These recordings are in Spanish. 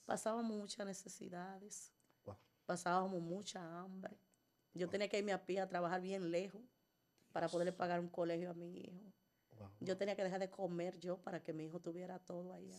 Pasábamos muchas necesidades, Wow, pasábamos mucha hambre. Yo wow, tenía que irme a pie a trabajar bien lejos para poderle Dios. pagar un colegio a mi hijo. Wow, Yo wow. tenía que dejar de comer yo para que mi hijo tuviera todo ahí.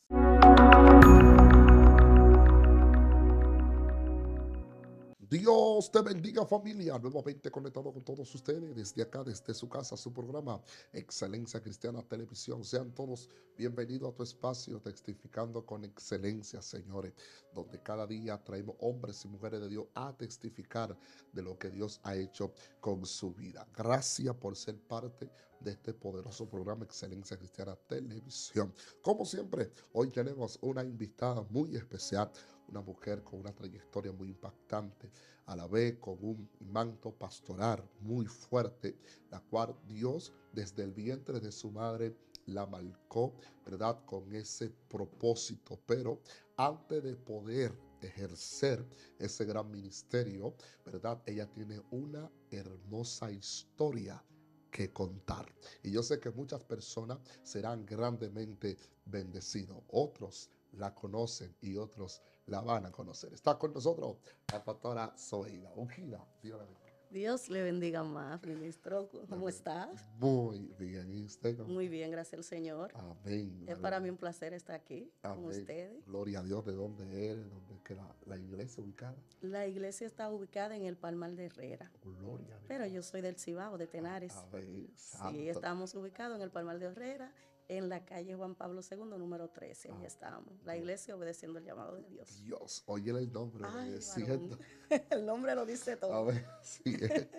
Dios te bendiga, familia. Nuevamente conectado con todos ustedes desde acá, desde su casa, su programa Excelencia Cristiana Televisión. Sean todos bienvenidos a tu espacio Testificando con Excelencia, señores, donde cada día traemos hombres y mujeres de Dios a testificar de lo que Dios ha hecho con su vida. Gracias por ser parte de este poderoso programa Excelencia Cristiana Televisión. Como siempre, hoy tenemos una invitada muy especial, una mujer con una trayectoria muy impactante, a la vez con un manto pastoral muy fuerte, la cual Dios desde el vientre de su madre la marcó, ¿verdad? Con ese propósito, pero antes de poder ejercer ese gran ministerio, ¿verdad? Ella tiene una hermosa historia que contar. Y yo sé que muchas personas serán grandemente bendecidos. Otros la conocen y otros la van a conocer. Está con nosotros la pastora Zoeida Ungida. Dios la bendiga. Dios le bendiga más, ministro. ¿Cómo está? Muy bien. ¿Y usted cómo Muy está? bien, gracias al Señor. Amén. Es para mí un placer estar aquí con Amén. ustedes. Gloria a Dios. ¿De dónde eres? ¿Dónde queda la iglesia ubicada? La iglesia está ubicada en el Palmar de Herrera, Gloria a pero Dios. yo soy del Cibao, de Tenares. Amén. Sí, Santo. estamos ubicados en el Palmar de Herrera, en la calle Juan Pablo II, número 13. Ahí Ah, estamos. La iglesia obedeciendo el llamado de Dios. Dios, oye el nombre Ay, varón. obedeciendo. El nombre lo dice A todo. ver, sí,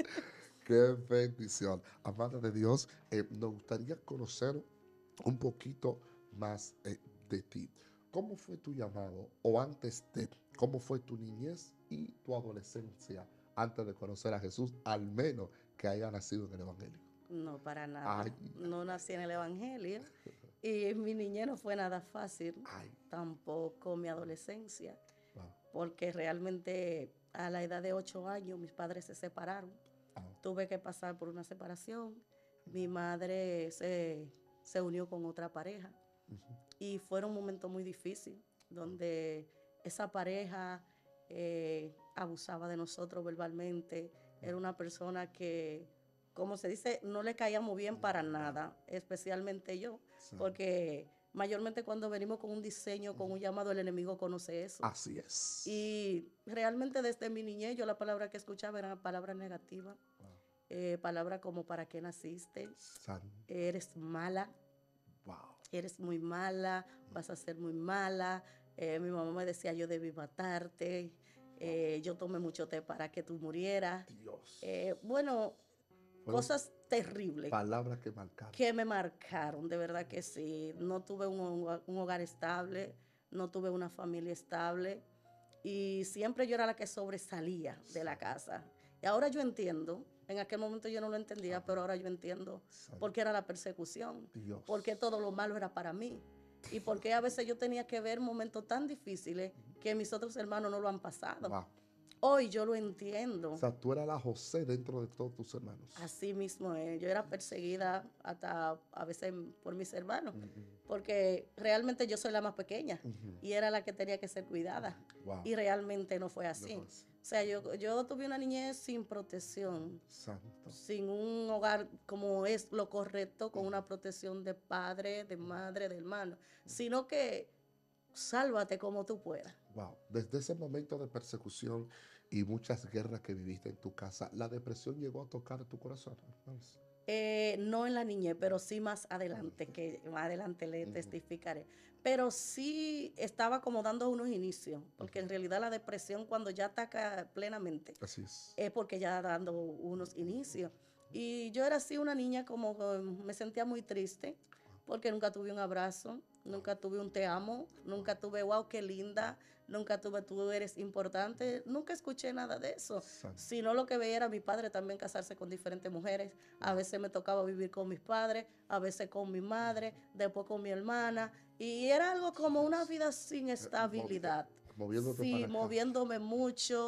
qué bendición. Amada de Dios, nos gustaría conocer un poquito más de ti. ¿Cómo fue tu llamado? O antes de, ¿cómo fue tu niñez y tu adolescencia antes de conocer a Jesús, al menos que haya nacido en el Evangelio? No, para nada. Ay, No nací en el Evangelio y mi niñez no fue nada fácil, ay, tampoco mi adolescencia, wow, porque realmente a la edad de 8 años mis padres se separaron. ah, Tuve que pasar por una separación. Mi madre se unió con otra pareja ujú, y fueron un momento muy difícil donde esa pareja abusaba de nosotros verbalmente. Era una persona que, como se dice, no le caíamos bien para nada, especialmente yo, santo. porque mayormente cuando venimos con un diseño, con un llamado, el enemigo conoce eso. Así es. Y realmente desde mi niñez yo la palabra que escuchaba era palabra negativa, Wow, palabras como ¿para qué naciste? santo. Eres mala, Wow, eres muy mala, vas a ser muy mala. Mi mamá me decía yo debí matarte, wow. yo tomé mucho té para que tú murieras. Dios. Bueno, Fueron cosas terribles palabras que marcaron. que me marcaron, de verdad que sí. No tuve un hogar estable, no tuve una familia estable y siempre yo era la que sobresalía de la casa. Y ahora yo entiendo, en aquel momento yo no lo entendía, pero ahora yo entiendo por qué era la persecución, Dios. por qué todo lo malo era para mí y por qué a veces yo tenía que ver momentos tan difíciles que mis otros hermanos no lo han pasado. Wow. Hoy yo lo O entiendo. sea, tú eras la José dentro de todos tus hermanos. Así mismo es. Yo era perseguida hasta a veces por mis hermanos, Ujú, porque realmente yo soy la más pequeña ujú. y era la que tenía que ser cuidada. Wow. Y realmente no fue No así. fue así. O sea, yo tuve una niñez sin protección, Santo. sin un hogar como es lo correcto, con una protección de padre, de madre, de hermano, sino que sálvate como tú puedas. Wow. Desde ese momento de persecución y muchas guerras que viviste en tu casa, la depresión llegó a tocar tu corazón. Hermanos. No en la niñez, pero sí más adelante, que más adelante le Ujú, testificaré. Pero sí estaba como dando unos inicios, porque en realidad la depresión cuando ya ataca plenamente así es. es porque ya dando unos inicios. Y yo era así una niña como me sentía muy triste, porque nunca tuve un abrazo, nunca tuve un te amo, nunca tuve wow, qué linda, nunca tuve tú eres importante, nunca escuché nada de eso, Santo. sino lo que veía era mi padre también casarse con diferentes mujeres. A veces me tocaba vivir con mis padres, a veces con mi madre, después con mi hermana, y era algo como una vida sin estabilidad. Moviéndote Sí, para acá. moviéndome mucho,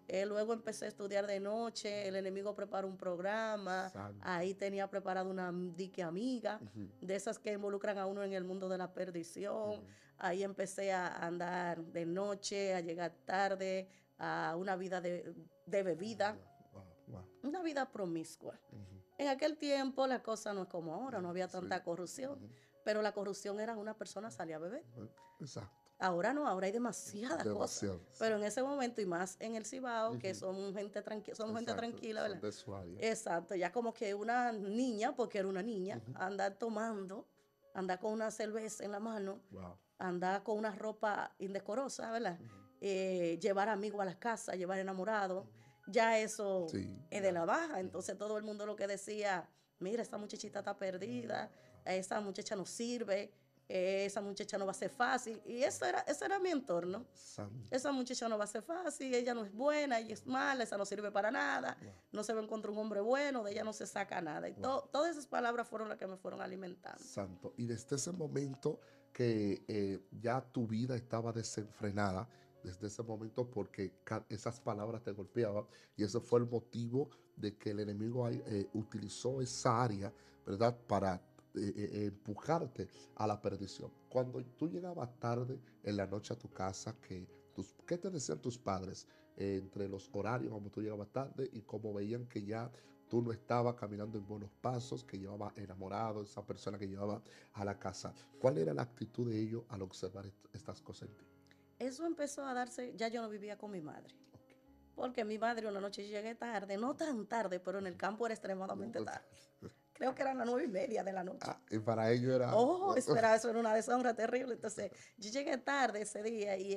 Luego empecé a estudiar de noche, el enemigo preparó un programa, Santo. ahí tenía preparado una dique amiga, Ujú, de esas que involucran a uno en el mundo de la perdición. ujú. Ahí empecé a andar de noche, a llegar tarde, a una vida de bebida, Wow, wow. una vida promiscua. Ujú, En aquel tiempo la cosa no es como ahora, no había sí. tanta corrupción, Ujú, pero la corrupción era una persona salía a beber. ujú. Exacto. Ahora no, ahora hay demasiadas cosas. Demasiado. Sí. Pero en ese momento, y más en el Cibao, que Ujú, son gente tranquila, somos gente exacto. tranquila, Son ¿verdad? de su área. Exacto, ya como que una niña, porque era una niña, Ujú. andar tomando, andar con una cerveza en la mano, Wow. andar con una ropa indecorosa, ¿verdad? Ujú, Llevar amigos a la casa, llevar enamorados, ujú. ya eso Sí, es de ya. la baja. Ujú. Entonces todo el mundo lo que decía, mira, esta muchachita está perdida, esa muchacha no sirve, esa muchacha no va a ser fácil. Y ese era mi entorno. Santo. Esa muchacha no va a ser fácil, ella no es buena, ella es mala, esa no sirve para nada, Wow, no se va a encontrar un hombre bueno, de ella no se saca nada. Y wow. todas esas palabras fueron las que me fueron alimentando. Santo. Y desde ese momento que ya tu vida estaba desenfrenada, desde ese momento porque esas palabras te golpeaban y ese fue el motivo de que el enemigo utilizó esa área, ¿verdad? Para empujarte a la perdición. Cuando tú llegabas tarde en la noche a tu casa, ¿qué te decían tus padres entre los horarios, como tú llegabas tarde y cómo veían que ya tú no estabas caminando en buenos pasos, que llevaba enamorado, esa persona que llevaba a la casa? ¿Cuál era la actitud de ellos al observar estas cosas en ti? Eso empezó a darse, ya yo no vivía con mi madre. Ok. Porque mi madre una noche llegué tarde, no tan tarde, pero en el campo era extremadamente tarde. Creo que eran las 9:30 de la noche. Ah, y para ellos era... Oh, espera, eso era una deshonra terrible. Entonces, yo llegué tarde ese día y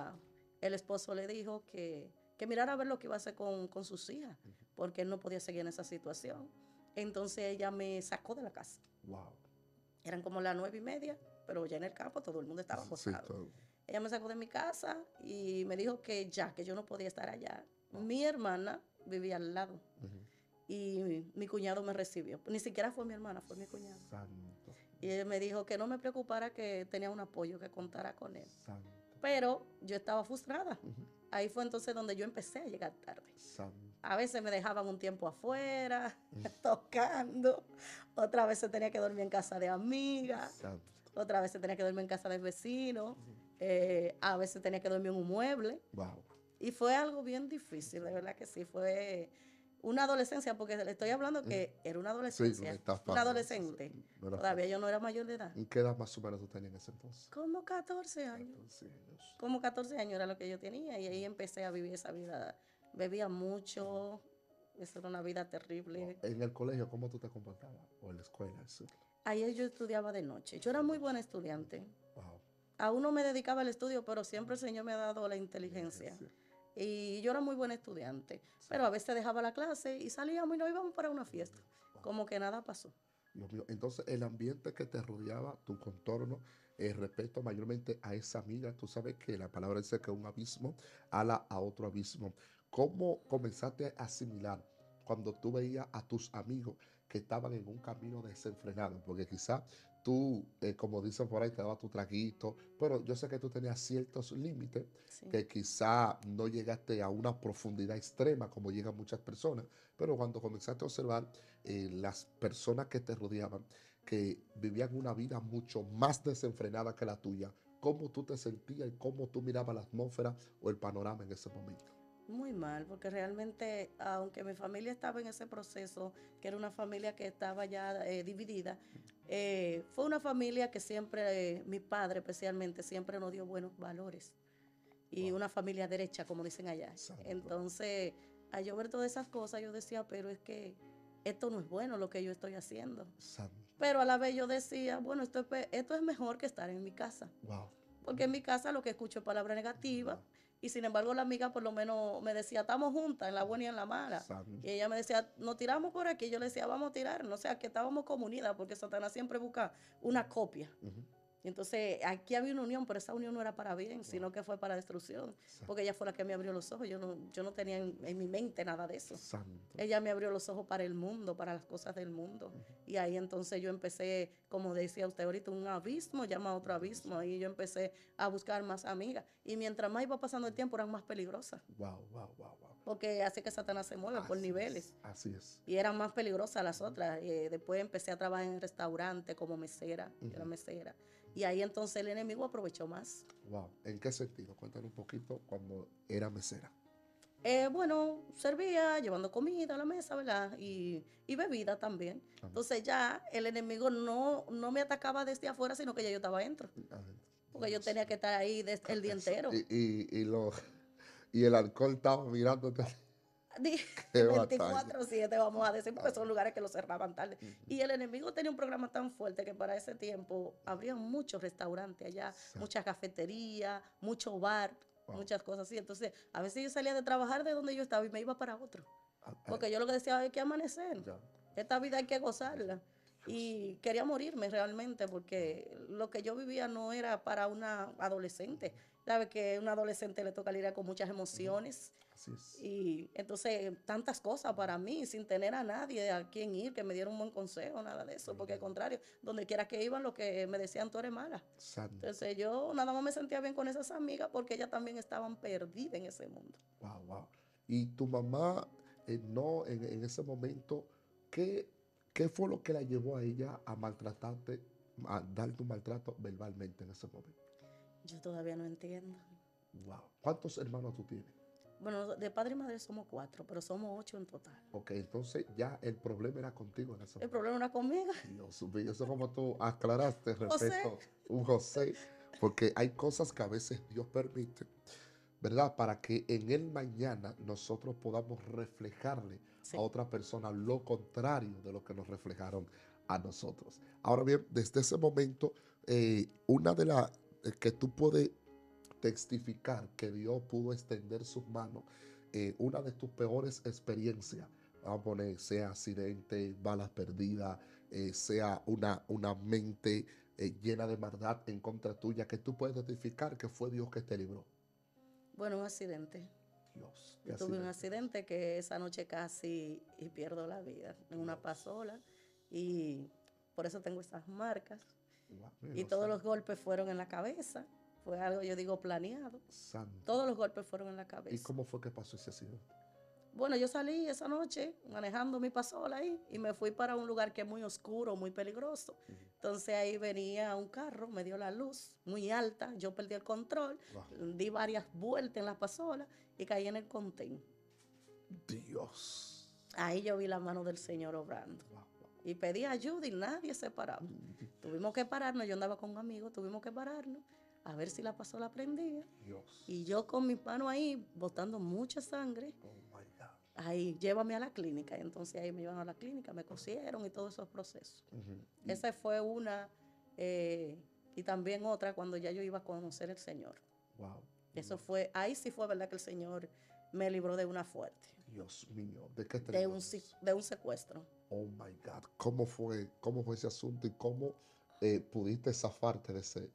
el esposo le dijo que mirara a ver lo que iba a hacer con sus hijas, porque él no podía seguir en esa situación. Entonces ella me sacó de la casa. Wow. Eran como las 9:30, pero ya en el campo todo el mundo estaba Sí, acostado. todo. Ella me sacó de mi casa y me dijo que yo no podía estar allá. Wow. Mi hermana vivía al lado Ujú. y mi cuñado me recibió. Ni siquiera fue mi hermana, fue mi cuñado. Santo. Y él me dijo que no me preocupara, que tenía un apoyo, que contara con él. Santo. Pero yo estaba frustrada. Ujú. Ahí fue entonces donde yo empecé a llegar tarde. Santo. A veces me dejaban un tiempo afuera, Ujú. tocando. Otra vez tenía que dormir en casa de amigas. Santo. Otra vez tenía que dormir en casa del vecino. Ujú. A veces tenía que dormir en un mueble. Wow. Y fue algo bien difícil, de verdad que sí. Fue una adolescencia, porque le estoy hablando Ujú. que era una Sí, no adolescencia, está una fácil. Sí, sí. adolescente. No era Todavía fácil. yo no era mayor de edad. ¿En qué edad más o menos tú tenías en ese entonces? Como 14 años. 14 años. Como 14 años era lo que yo tenía y ahí empecé a vivir esa vida. Bebía mucho, esa era una vida Wow. terrible. En el colegio, ¿cómo tú te comportabas? O en la escuela, sí. Ahí yo estudiaba de noche. Yo era muy buena estudiante. Wow. Aún no me dedicaba al estudio, pero siempre el Señor me ha dado la inteligencia. Sí, Y yo era muy buena estudiante. sí. Pero a veces dejaba la clase y salíamos y nos íbamos para una fiesta. Wow. Como que nada pasó. Dios mío. Entonces, el ambiente que te rodeaba, tu contorno, respecto mayormente a esa amiga, tú sabes que la palabra dice que un abismo ala a otro abismo. ¿Cómo comenzaste a asimilar cuando tú veías a tus amigos que estaban en un camino desenfrenado? Porque quizá tú, como dicen por ahí, te dabas tu traguito, pero yo sé que tú tenías ciertos límites Sí. que quizá no llegaste a una profundidad extrema como llegan muchas personas, pero cuando comenzaste a observar las personas que te rodeaban, que vivían una vida mucho más desenfrenada que la tuya, cómo tú te sentías y cómo tú mirabas la atmósfera o el panorama en ese momento. Muy mal, porque realmente, aunque mi familia estaba en ese proceso, que era una familia que estaba ya dividida, fue una familia que siempre, mi padre especialmente, siempre nos dio buenos valores. Y Wow, una familia derecha, como dicen allá. santo, Entonces, al yo ver todas esas cosas, yo decía, pero es que esto no es bueno lo que yo estoy haciendo. santo, Pero a la vez yo decía, bueno, esto es mejor que estar en mi casa. wow, Porque en mi casa lo que escucho es palabra negativa. wow, Y sin embargo, la amiga por lo menos me decía, estamos juntas en la buena y en la mala. santo, Y ella me decía, nos tiramos por aquí. Yo le decía, vamos a tirar. No sé, que estábamos comunidas, porque Satanás siempre busca una copia. ujú, Y entonces aquí había una unión, pero esa unión no era para bien, sino que fue para destrucción, Sa- porque ella fue la que me abrió los ojos. Yo no tenía en mi mente nada de eso. Santo. Ella me abrió los ojos para el mundo, para las cosas del mundo. Y ahí entonces yo empecé, como decía usted ahorita, un abismo llama a otro abismo. Ahí yo empecé a buscar más amigas. Y mientras más iba pasando el tiempo, eran más peligrosas. Wow, wow, wow, wow. Porque así que Satanás se mueve por niveles. Así es. Y eran más peligrosas las otras. Después empecé a trabajar en restaurante como mesera. Yo era mesera. Y ahí entonces el enemigo aprovechó más. Wow. ¿En qué sentido? Cuéntanos un poquito cuando era mesera. Bueno, servía llevando comida a la mesa, ¿verdad? Y bebida también. Amén. Entonces ya el enemigo no me atacaba desde afuera, sino que ya yo estaba adentro. Amén. Porque yo tenía que estar ahí el día entero. Y el alcohol estaba mirándote. Qué batalla. 24/7, vamos a decir, porque son Amén. lugares que lo cerraban tarde. Y el enemigo tenía un programa tan fuerte que para ese tiempo habría muchos restaurantes allá, Sa- muchas cafeterías, mucho bar, Wow. muchas cosas así. Entonces, a veces yo salía de trabajar de donde yo estaba y me iba para otro. Ah, Porque yo lo que decía hay que amanecer. ya. Esta vida hay que gozarla. Y quería morirme realmente porque lo que yo vivía no era para una adolescente. Sabe que a una adolescente le toca lidiar con muchas emociones. Así es. Y entonces tantas cosas para mí, sin tener a nadie a quien ir, que me diera un buen consejo, nada de eso. Porque al contrario, donde quiera que iban, lo que me decían, tú eres mala. Santo. Entonces yo nada más me sentía bien con esas amigas porque ellas también estaban perdidas en ese mundo. Wow, wow. Y tu mamá, no, en ese momento, ¿qué, ¿qué fue lo que la llevó a ella a maltratarte, a darte un maltrato verbalmente en ese momento? Yo todavía no entiendo. Wow. ¿Cuántos hermanos tú tienes? Bueno, de padre y madre somos 4, pero somos 8 en total. Ok, entonces ya el problema era contigo en ese El momento. problema era conmigo. Dios mío, eso como tú aclaraste José. respecto a un José, porque hay cosas que a veces Dios permite, ¿verdad? Para que en el mañana nosotros podamos reflejarle Sí. a otra persona lo contrario de lo que nos reflejaron a nosotros. Ahora bien, desde ese momento, una de las que tú puedes testificar que Dios pudo extender sus manos, una de tus peores experiencias, vamos a poner, sea accidente, balas perdidas, sea una mente llena de maldad en contra tuya, que tú puedes testificar que fue Dios que te libró. Bueno, un accidente. Dios, Yo tuve un accidente que esa noche casi y pierdo la vida en una pasola y por eso tengo esas marcas. Y todos los golpes fueron en la cabeza. Fue algo, yo digo, planeado. Santo. Todos los golpes fueron en la ¿Y cabeza. cómo fue que pasó ese accidente? Bueno, yo salí esa noche manejando mi pasola ahí y me fui para un lugar que es muy oscuro, muy peligroso. Entonces ahí venía un carro, me dio la luz muy alta, yo perdí el control, di varias vueltas en la pasola y caí en el contén. Dios. Ahí yo vi la mano del Señor obrando. Y pedí ayuda y nadie se paraba. Tuvimos que pararnos, yo andaba con un amigo, tuvimos que pararnos a ver si la pasola prendía. Dios. Y yo con mis manos ahí botando mucha sangre. Oh my God. Ahí, llévame a la clínica. Y entonces ahí me llevan a la clínica, me cosieron y todos esos procesos. Esa fue una. Y también otra cuando ya yo iba a conocer al Señor. Wow. Eso fue, ahí sí fue verdad que el Señor me libró de una fuerte. Dios mío, ¿de qué te De libró un, Dios? de un secuestro. Oh my God, ¿cómo fue ese asunto y cómo pudiste zafarte de ese,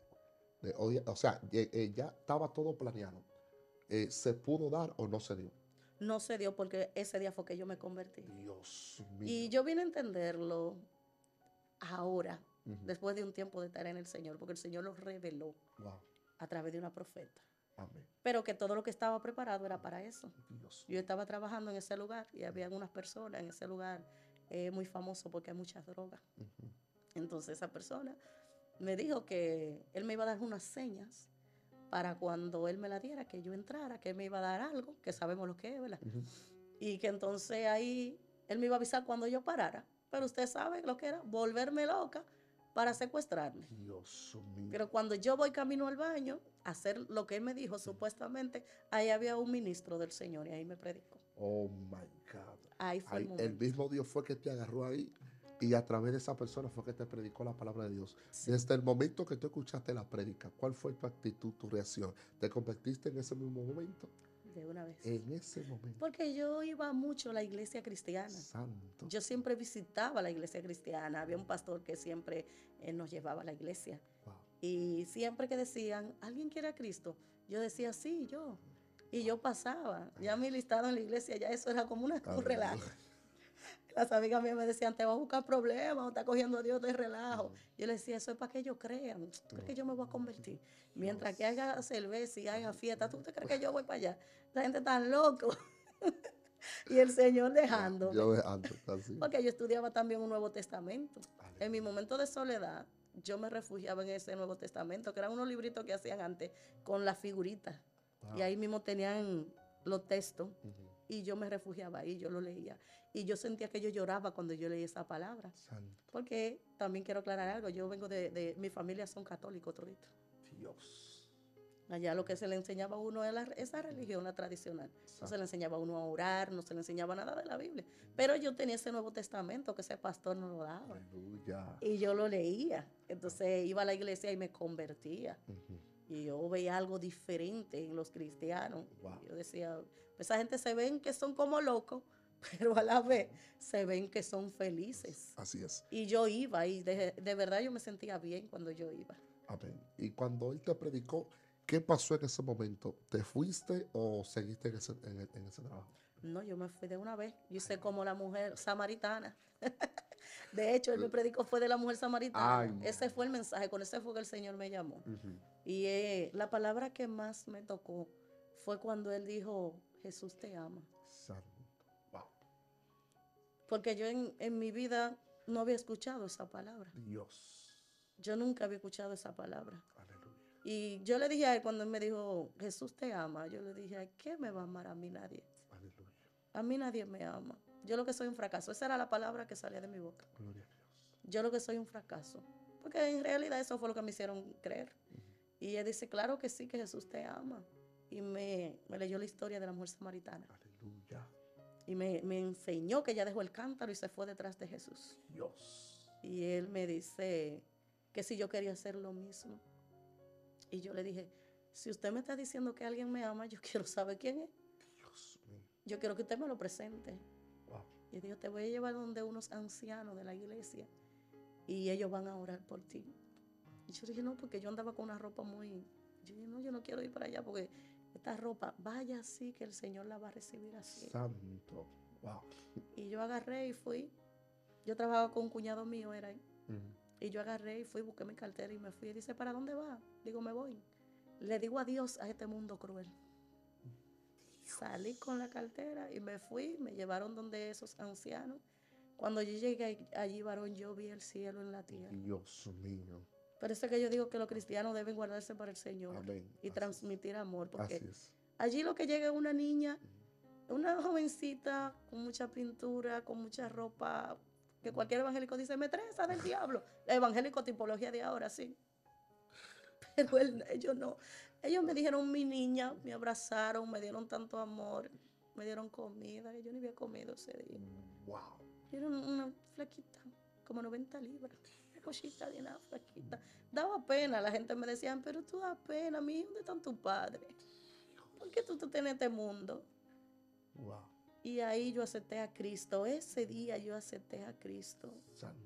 o sea, ya estaba todo planeado? ¿Se pudo dar o no se dio? No se dio porque ese día fue que yo me convertí. Dios mío. Y yo vine a entenderlo ahora, Ujú. después de un tiempo de estar en el Señor, porque el Señor lo reveló Wow, a través de una profeta. amén. Pero que todo lo que estaba preparado era para eso. Dios Yo estaba trabajando en ese lugar y había unas personas en ese lugar muy famoso porque hay muchas drogas. Ujú. Entonces esa persona me dijo que él me iba a dar unas señas para cuando él me la diera, que yo entrara, que él me iba a dar algo, que sabemos lo que es, ¿verdad? Ujú. Y que entonces ahí él me iba a avisar cuando yo parara. Pero usted sabe lo que era, volverme loca para secuestrarme. Dios mío. Pero cuando yo voy camino al baño a hacer lo que él me dijo, supuestamente, ahí había un ministro del Señor y ahí me predicó. Oh my God. Ahí fue el El momento. mismo Dios fue que te agarró ahí y a través de esa persona fue que te predicó la palabra de Dios. Sí. Desde el momento que tú escuchaste la prédica, ¿cuál fue tu actitud, tu reacción? ¿Te convertiste en ese mismo momento? De una vez. En ese momento. Porque yo iba mucho a la iglesia cristiana. Santo. Yo siempre visitaba la iglesia cristiana. Había un pastor que siempre nos llevaba a la iglesia. Wow. Y siempre que decían, ¿alguien quiere a Cristo? Yo decía, sí, yo. Y yo pasaba. Ya mi listado en la iglesia, ya eso era como un relajo. Aleluya. Las amigas mías me decían, te vas a buscar problemas, o estás cogiendo a Dios de relajo. Yo les decía, eso es para que ellos crean, porque yo me voy a convertir. Mientras que haga cerveza y haga fiesta, ¿tú te crees que yo voy para allá? La gente está loco. Y el Señor Wow. dejándome. Yo dejando, así. Porque yo estudiaba también un Nuevo Testamento. En mi Aleluya. momento de soledad, yo me refugiaba en ese Nuevo Testamento, que eran unos libritos que hacían antes con las figuritas. Y Wow. ahí mismo tenían los textos. Ujú. Y yo me refugiaba ahí, yo lo leía. Y yo sentía que yo lloraba cuando yo leía esa palabra. Santo Porque también quiero aclarar algo, yo vengo mi familia son católicos toditos. Dios. Allá lo que se le enseñaba a uno es esa religión, la tradicional. No se le enseñaba a uno a orar, no se le enseñaba nada de la Biblia. Pero yo tenía ese Nuevo Testamento que ese pastor nos lo daba. Aleluya. Y yo lo leía. Entonces iba a la iglesia y me convertía. Ujú. Y yo veía algo diferente en los cristianos. Wow. Yo decía, esa gente se ven que son como locos, pero a la vez se ven que son felices. Así es. Y yo iba y de verdad yo me sentía bien cuando yo iba. Amén. Y cuando él te predicó, ¿qué pasó en ese momento? ¿Te fuiste o seguiste en ese trabajo? No, yo me fui de una vez. Yo hice como la mujer samaritana. De hecho, él me predicó fue de la mujer samaritana. Ay. Ese fue el mensaje, con ese fue que el Señor me llamó. Ujú. Y la palabra que más me tocó fue cuando él dijo, Jesús te ama. Santo. Wow. Porque yo en mi vida no había escuchado esa palabra. Dios. Yo nunca había escuchado esa palabra. Aleluya. Y yo le dije a él cuando él me dijo, Jesús te ama, yo le dije, ¿a qué me va a amar a mí nadie? Aleluya. A mí nadie me ama. Yo lo que soy un fracaso. Esa era la palabra que salía de mi boca. Gloria a Dios. Yo lo que soy un fracaso. Porque en realidad eso fue lo que me hicieron creer. Y él dice, claro que sí, que Jesús te ama. Y me leyó la historia de la mujer samaritana. Aleluya. Y me enseñó que ella dejó el cántaro y se fue detrás de Jesús. Dios. Y él me dice que si yo quería hacer lo mismo. Y yo le dije, si usted me está diciendo que alguien me ama, yo quiero saber quién es. Dios mío. Yo quiero que usted me lo presente. Wow. Y dijo, te voy a llevar donde unos ancianos de la iglesia y ellos van a orar por ti. Y yo dije, no, porque yo andaba con una ropa muy... Yo dije, no, yo no quiero ir para allá porque esta ropa, vaya así que el Señor la va a recibir así. Santo. Wow. Y yo agarré y fui. Yo trabajaba con un cuñado mío, era ahí. Ujú. Y yo agarré y fui, busqué mi cartera y me fui. Y dice, ¿para dónde va? Digo, me voy. Le digo adiós a este mundo cruel. Salí con la cartera y me fui, me llevaron donde esos ancianos. Cuando yo llegué allí, varón, yo vi el cielo en la tierra. Dios mío. Por eso es que yo digo que los cristianos deben guardarse para el Señor Amén. y Así transmitir amor, porque Así es. allí lo que llega es una niña, una jovencita con mucha pintura, con mucha ropa, que cualquier evangélico dice, metresa del diablo. Evangélico tipología de ahora, sí. Pero ellos no. Ellos me dijeron, mi niña, me abrazaron, me dieron tanto amor, me dieron comida, que yo ni había comido ese día. Wow. Dieron una flaquita, como 90 libras, una cosita de una flaquita. Daba pena, la gente me decía, pero tú das pena, mi hijo, ¿dónde están tus padres? ¿Por qué tú tienes este mundo? Wow. Y ahí yo acepté a Cristo, ese día yo acepté a Cristo. Santo.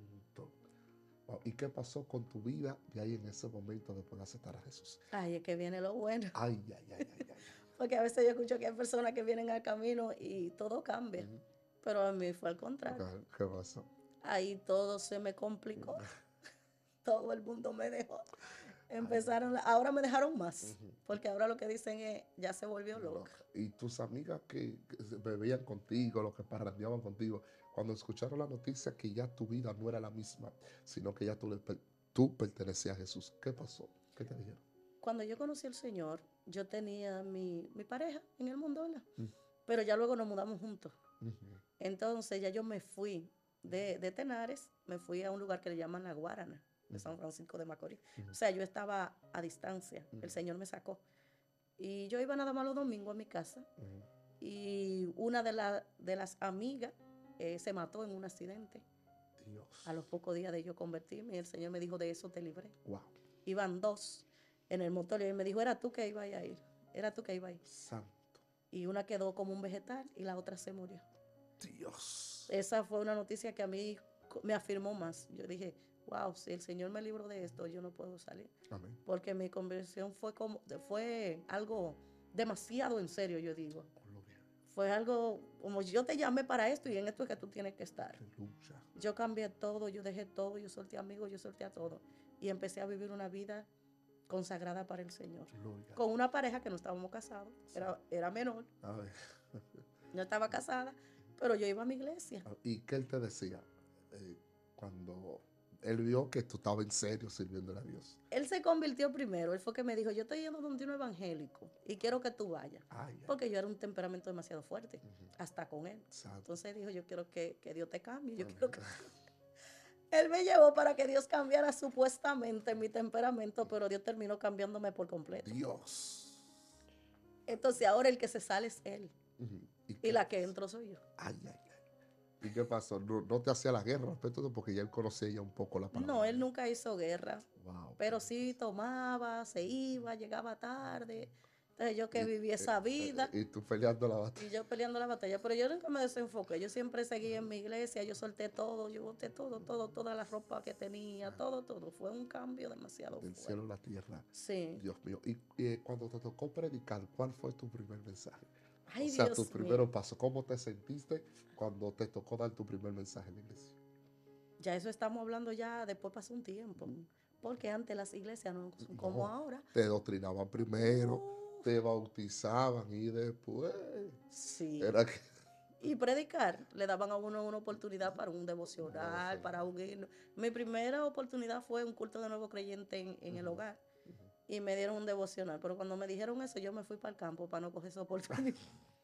Wow. ¿Y qué pasó con tu vida de ahí en ese momento después de aceptar a Jesús? Ay, es que viene lo bueno. Ay, ay, ay, ay, ay. Porque a veces yo escucho que hay personas que vienen al camino y todo cambia. Ujú. Pero a mí fue al contrario. ¿Qué pasó? Ahí todo se me complicó. Todo el mundo me dejó. Empezaron, ahora me dejaron más. Ujú. Porque ahora lo que dicen es, ya se volvió loca. Loca. Y tus amigas que bebían contigo, los que parrandeaban contigo, cuando escucharon la noticia que ya tu vida no era la misma, sino que ya tú pertenecías a Jesús, ¿qué pasó? ¿Qué te dijeron? Cuando yo conocí al Señor, yo tenía mi pareja en el mundo, ¿verdad? Mm. Pero ya luego nos mudamos juntos. Ujú. Entonces ya yo me fui de Tenares, me fui a un lugar que le llaman La Guarana, de San Francisco de Macorís. Ujú. O sea, yo estaba a distancia, Ujú. el Señor me sacó. Y yo iba nada más los domingos a mi casa Ujú. y una de las amigas se mató en un accidente. Dios. A los pocos días de yo convertirme, el Señor me dijo, de eso te libré. Wow. Iban dos en el motor y él me dijo, era tú que ibas a ir, era tú que ibas a ir. Santo. Y una quedó como un vegetal y la otra se murió. Dios. Esa fue una noticia que a mí me afirmó más. Yo dije, wow, si el Señor me libró de esto, yo no puedo salir. Amén. Porque mi conversión fue algo demasiado en serio, yo digo. Gloria. Fue algo como yo te llamé para esto y en esto es que tú tienes que estar. Aleluya. Yo cambié todo, yo dejé todo, yo solté amigos, yo solté a todo. Y empecé a vivir una vida consagrada para el Señor. Gloria. Con una pareja que no estábamos casados, era menor, A ver. no estaba casada, pero yo iba a mi iglesia. ¿Y qué él te decía cuando él vio que tú estabas en serio sirviéndole a Dios? Él se convirtió primero, él fue que me dijo, yo estoy yendo donde un evangélico y quiero que tú vayas. Ay, ay. Porque yo era un temperamento demasiado fuerte, Ujú. hasta con él. Santo. Entonces dijo, yo quiero que Dios te cambie, yo Amén. quiero que... Él me llevó para que Dios cambiara supuestamente mi temperamento, pero Dios terminó cambiándome por completo. Dios. Entonces ahora el que se sale es él Ujú. y la que entro soy yo. Ay, ay, ay. ¿Y qué pasó? No te hacía la guerra respecto de porque ya él conocía ya un poco la palabra. No, él nunca hizo guerra, Wow. pero sí tomaba, se iba, llegaba tarde. Entonces yo que viví esa vida Y tú peleando la batalla. y yo peleando la batalla, pero yo nunca me desenfoqué, yo siempre seguí en mi iglesia, yo solté todo, yo boté todo, toda la ropa que tenía, todo. Fue un cambio demasiado Del fuerte. cielo a la tierra. Sí. Dios mío. Y cuando te tocó predicar, ¿cuál fue tu primer mensaje? Ay, O sea, Dios tu primer mío. paso. ¿Cómo te sentiste cuando te tocó dar tu primer mensaje en la iglesia? Ya eso estamos hablando ya, después pasó un tiempo. Porque antes las iglesias no son como No, ahora. te doctrinaban primero, Uf, te bautizaban y después sí. era que... Y predicar, le daban a uno una oportunidad para un devocional, para un himno. Mi primera oportunidad fue un culto de nuevo creyente en el hogar. Y me dieron un devocional. Pero cuando me dijeron eso, yo me fui para el campo para no coger esa oportunidad.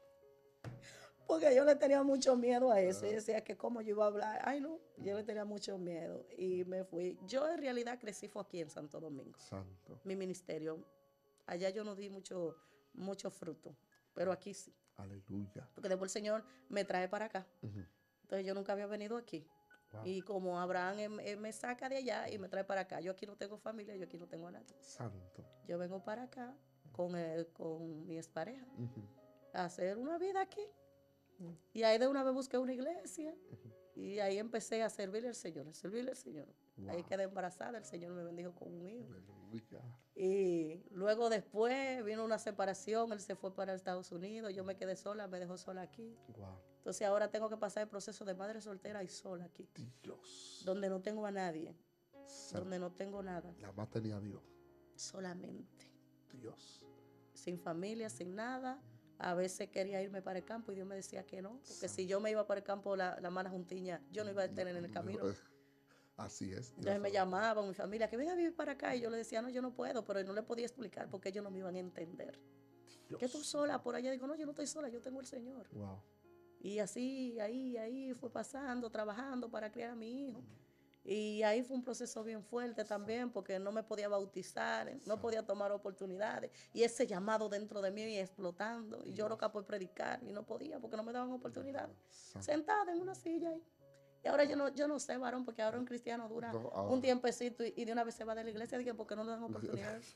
Porque yo le tenía mucho miedo a eso. Y decía que cómo yo iba a hablar. Ay, no, yo le tenía mucho miedo. Y me fui. Yo en realidad crecí fue aquí en Santo Domingo. Santo. Mi ministerio. Allá yo no di mucho fruto. Pero aquí sí. Aleluya. Porque después el Señor me trae para acá. Ujú. Entonces yo nunca había venido aquí. Wow. Y como Abraham me saca de allá y me trae para acá. Yo aquí no tengo familia, yo aquí no tengo a nadie. Santo. Yo vengo para acá con mi expareja Ujú. a hacer una vida aquí. Y ahí de una vez busqué una iglesia y ahí empecé a servirle al Señor, a servirle al Señor. Wow. Ahí quedé embarazada, el Señor me bendijo con un hijo. Aleluya. Y luego después vino una separación, él se fue para Estados Unidos, yo me quedé sola, me dejó sola aquí. Wow. Entonces ahora tengo que pasar el proceso de madre soltera y sola aquí, Dios. donde no tengo a nadie, Santo. donde no tengo nada, La más tenía Dios. solamente, Dios. sin familia, sin nada. A veces quería irme para el campo y Dios me decía que no, porque Santo. si yo me iba para el campo, la mala juntiña, yo no iba a tener en el camino. Así es. Entonces me llamaban mi familia, que venga a vivir para acá. Y yo le decía, no, yo no puedo, pero no le podía explicar porque ellos no me iban a entender. Dios. Que tú sola por allá. Digo, no, yo no estoy sola, yo tengo el Señor. Wow. Y así, ahí fue pasando, trabajando para criar a mi hijo. Y ahí fue un proceso bien fuerte también, porque no me podía bautizar, no podía tomar oportunidades. Y ese llamado dentro de mí explotando. Y yo loca por predicar y no podía porque no me daban oportunidades. Sentada en una silla ahí. Y ahora yo no sé, varón, porque ahora un cristiano dura No, un tiempecito y de una vez se va de la iglesia, dije, porque no le dan oportunidades.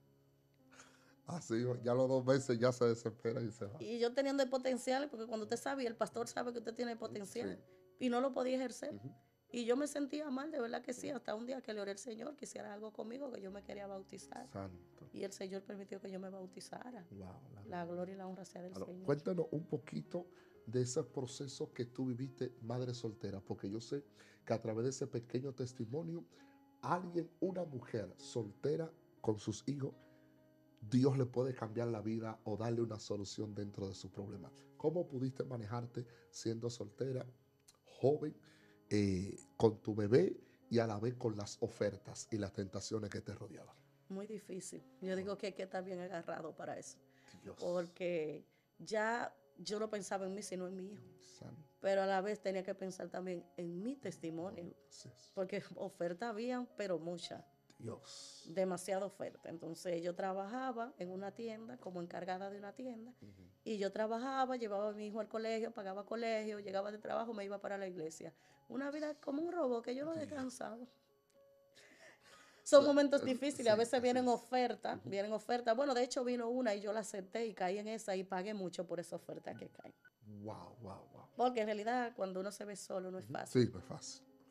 Así, ya los 2 meses ya se desespera y se va. Y yo teniendo el potencial, porque cuando usted sabe, el pastor sabe que usted tiene el potencial, Sí. y no lo podía ejercer. Ujú. Y yo me sentía mal, de verdad que sí, hasta un día que le oré al Señor, que hiciera algo conmigo, que yo me quería bautizar. Santo. Y el Señor permitió que yo me bautizara. Wow. La gloria y la honra sea del Ahora, Señor. cuéntanos un poquito de ese proceso que tú viviste, madre soltera, porque yo sé que a través de ese pequeño testimonio, alguien, una mujer soltera con sus hijos, Dios le puede cambiar la vida o darle una solución dentro de su problema. ¿Cómo pudiste manejarte siendo soltera, joven, con tu bebé y a la vez con las ofertas y las tentaciones que te rodeaban? Muy difícil. Yo digo que hay que estar bien agarrado para eso. Dios. Porque ya yo no pensaba en mí, sino en mi hijo. Santo. Pero a la vez tenía que pensar también en mi testimonio. Así es. Porque ofertas habían, pero muchas. Dios. Demasiada oferta. Entonces yo trabajaba en una tienda, como encargada de una tienda, y yo trabajaba, llevaba a mi hijo al colegio, pagaba colegio, llegaba de trabajo, me iba para la iglesia. Una vida como un robot que yo no descansaba. Son momentos difíciles, a veces vienen ofertas, Bueno, de hecho vino una y yo la acepté y caí en esa y pagué mucho por esa oferta que cae. Wow, wow, wow. Porque en realidad cuando uno se ve solo no es fácil. Sí, no es fácil.